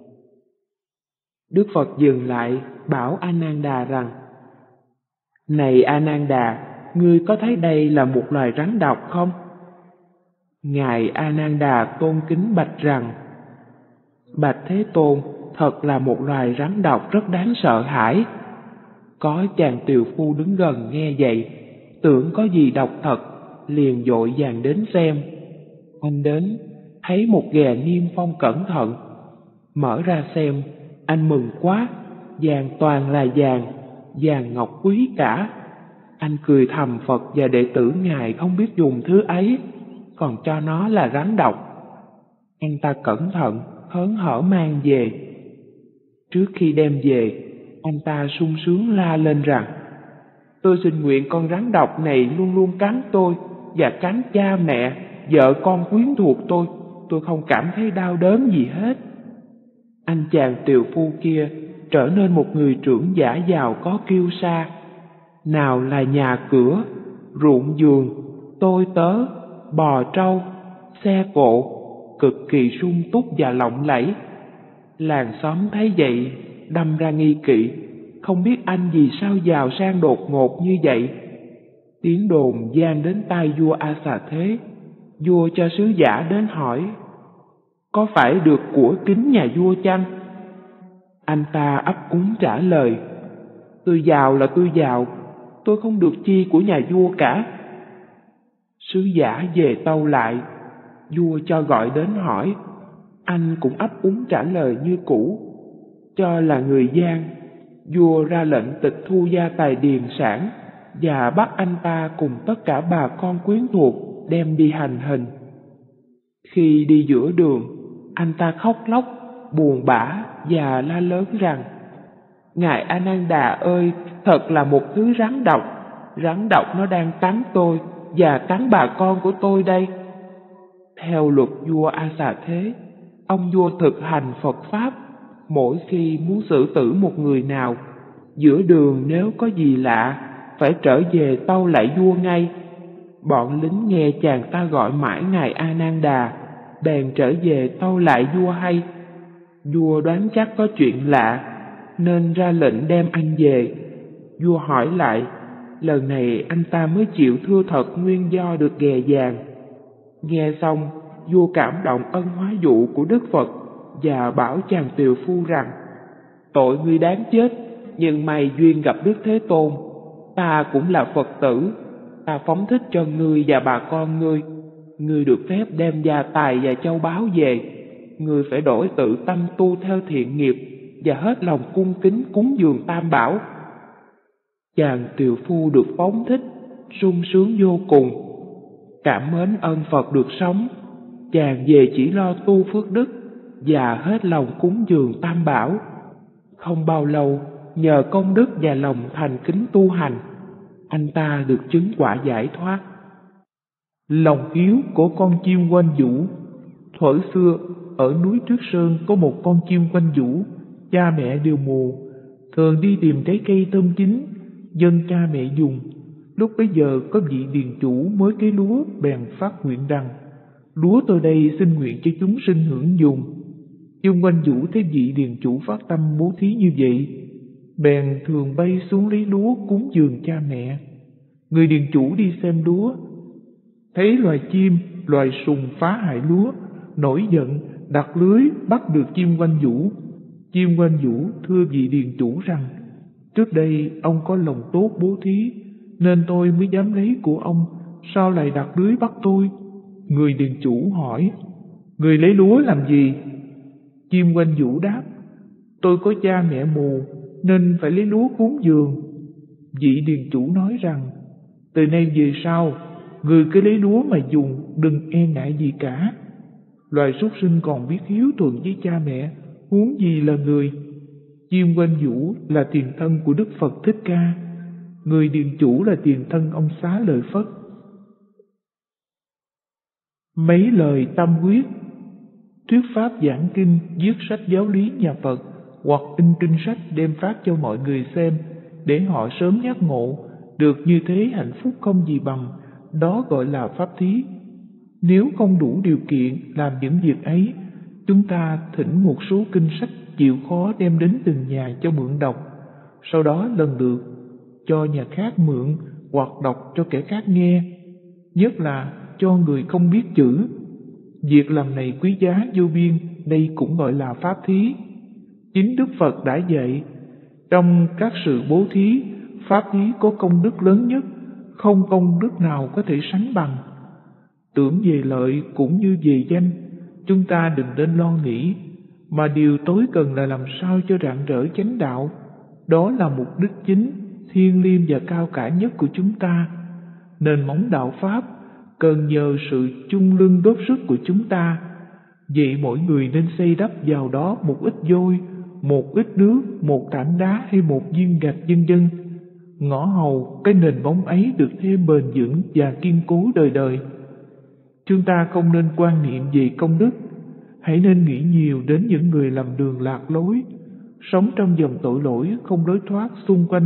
Đức Phật dừng lại bảo A Nan Đà rằng: này A Nan Đà, ngươi có thấy đây là một loài rắn độc không? Ngài A Nan Đà tôn kính bạch rằng: bạch Thế Tôn, thật là một loài rắn độc rất đáng sợ hãi. Có chàng tiều phu đứng gần nghe vậy, tưởng có gì độc thật, liền vội vàng đến xem. Anh đến, thấy một ghè niêm phong cẩn thận, mở ra xem, anh mừng quá, vàng toàn là vàng ngọc quý cả. Anh cười thầm Phật và đệ tử Ngài không biết dùng thứ ấy, còn cho nó là rắn độc. Anh ta cẩn thận, hớn hở mang về. Trước khi đem về, anh ta sung sướng la lên rằng: tôi xin nguyện con rắn độc này luôn luôn cắn tôi và cắn cha mẹ, vợ con quyến thuộc tôi, tôi không cảm thấy đau đớn gì hết. Anh chàng tiều phu kia trở nên một người trưởng giả giàu có kiêu sa. Nào là nhà cửa, ruộng vườn, tôi tớ, bò trâu, xe cộ, cực kỳ sung túc và lộng lẫy. Làng xóm thấy vậy, đâm ra nghi kỵ, không biết anh vì sao giàu sang đột ngột như vậy. Tiếng đồn vang đến tai vua A Xà Thế. Vua cho sứ giả đến hỏi, có phải được của kính nhà vua chăng? Anh ta ấp úng trả lời, tôi giàu là tôi giàu, tôi không được chi của nhà vua cả. Sứ giả về tâu lại, vua cho gọi đến hỏi, anh cũng ấp úng trả lời như cũ. Cho là người gian, vua ra lệnh tịch thu gia tài điền sản và bắt anh ta cùng tất cả bà con quyến thuộc đem đi hành hình. Khi đi giữa đường, anh ta khóc lóc, buồn bã và la lớn rằng, Ngài A Nan Đà ơi, thật là một thứ rắn độc nó đang cắn tôi và cắn bà con của tôi đây. Theo luật vua A Xà Thế, ông vua thực hành Phật Pháp, mỗi khi muốn xử tử một người nào, giữa đường nếu có gì lạ, phải trở về tâu lại vua ngay. Bọn lính nghe chàng ta gọi mãi Ngài A Nan Đà, bèn trở về tâu lại vua hay. Vua đoán chắc có chuyện lạ, nên ra lệnh đem anh về. Vua hỏi lại, lần này anh ta mới chịu thưa thật nguyên do được ghè vàng. Nghe xong, vua cảm động ân hóa dụ của Đức Phật và bảo chàng tiều phu rằng, tội ngươi đáng chết, nhưng may duyên gặp Đức Thế Tôn. Ta cũng là Phật tử, ta phóng thích cho ngươi và bà con ngươi. Ngươi được phép đem gia tài và châu báu về. Ngươi phải đổi tự tâm tu theo thiện nghiệp và hết lòng cung kính cúng dường Tam Bảo. Chàng tiều phu được phóng thích, sung sướng vô cùng. Cảm mến ơn Phật được sống, chàng về chỉ lo tu phước đức và hết lòng cúng dường Tam Bảo. Không bao lâu, nhờ công đức và lòng thành kính tu hành, anh ta được chứng quả giải thoát. Lòng hiếu của con chim quanh vũ. Thuở xưa, ở núi Trước Sơn có một con chim quanh vũ, cha mẹ đều mù, thường đi tìm trái cây thơm chín, dân cha mẹ dùng. Lúc bấy giờ có vị điền chủ mới cấy lúa, bèn phát nguyện rằng, lúa tôi đây xin nguyện cho chúng sinh hưởng dùng. Chim quanh vũ thấy vị điền chủ phát tâm bố thí như vậy, bèn thường bay xuống lấy lúa cúng dường cha mẹ. Người điền chủ đi xem lúa, thấy loài chim, loài sùng phá hại lúa, nổi giận đặt lưới bắt được chim quanh vũ. Chim quanh vũ thưa vị điền chủ rằng, trước đây ông có lòng tốt bố thí, nên tôi mới dám lấy của ông, sao lại đặt lưới bắt tôi? Người điền chủ hỏi, người lấy lúa làm gì? Chim quanh vũ đáp, tôi có cha mẹ mù, nên phải lấy lúa cúng dường. Vị điền chủ nói rằng, từ nay về sau, người cứ lấy lúa mà dùng, đừng e ngại gì cả. Loài súc sinh còn biết hiếu thuận với cha mẹ, huống gì là người. Chim quanh vũ là tiền thân của Đức Phật Thích Ca, người điền chủ là tiền thân ông Xá Lợi Phất. Mấy lời tâm huyết. Thuyết pháp giảng kinh, viết sách giáo lý nhà Phật, hoặc in kinh sách đem phát cho mọi người xem, để họ sớm giác ngộ, được như thế hạnh phúc không gì bằng, đó gọi là pháp thí. Nếu không đủ điều kiện làm những việc ấy, chúng ta thỉnh một số kinh sách chịu khó đem đến từng nhà cho mượn đọc, sau đó lần lượt cho nhà khác mượn hoặc đọc cho kẻ khác nghe, nhất là cho người không biết chữ. Việc làm này quý giá vô biên, đây cũng gọi là pháp thí. Chính Đức Phật đã dạy, trong các sự bố thí, pháp thí có công đức lớn nhất, không công đức nào có thể sánh bằng. Tưởng về lợi cũng như về danh, chúng ta đừng nên lo nghĩ, mà điều tối cần là làm sao cho rạng rỡ chánh đạo. Đó là mục đích chính, thiêng liêng và cao cả nhất của chúng ta. Nền móng đạo Pháp cần nhờ sự chung lưng góp sức của chúng ta. Vậy mỗi người nên xây đắp vào đó một ít vôi, một ít nước, một tảng đá hay một viên gạch vân vân. Ngõ hầu cái nền móng ấy được thêm bền vững và kiên cố đời đời. Chúng ta không nên quan niệm về công đức, hãy nên nghĩ nhiều đến những người lầm đường lạc lối, sống trong dòng tội lỗi không lối thoát xung quanh